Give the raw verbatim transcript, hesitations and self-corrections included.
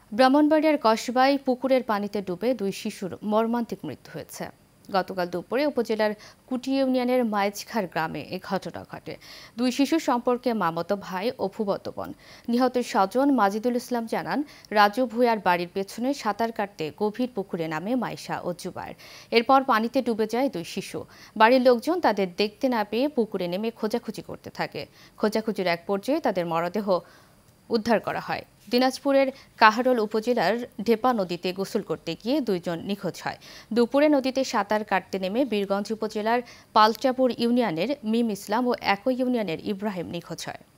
ব্রাহ্মণবাড়িয়ার কসবায় পুকুরের পানিতে ডুবে দুই শিশুর মর্মান্তিক মৃত্যু হয়েছে। গতকাল দুপুরে উপজেলার কুটি ইউনিয়নের মাইজখার গ্রামে এ ঘটনা ঘটে। দুই শিশু সম্পর্কে মামাতো ভাই ও ফুফাতো বোন। নিহত স্বজন মাজিদুল ইসলাম জানান, রাজু ভূঁইয়ার বাড়ির পেছনে সাঁতার কাটতে গভীর পুকুরে নামে মাইশা ও জুবায়ের। এরপর পানিতে ডুবে যায় দুই শিশু। বাড়ির লোকজন তাদের দেখতে না পেয়ে পুকুরে নেমে খোঁজাখুঁজি করতে থাকে। খোঁজাখুঁজির এক পর্যায়ে তাদের মরদেহ উদ্ধার করা হয়। দিনাজপুরের কাহারোল উপজেলার ঢেপা নদীতে গোসল করতে গিয়ে দুইজন নিখোঁজ হয়। দুপুরে নদীতে সাঁতার কাটতে নেমে বীরগঞ্জ উপজেলার পালচাপুর ইউনিয়নের মিম ইসলাম ও একই ইউনিয়নের ইব্রাহিম নিখোঁজ হয়।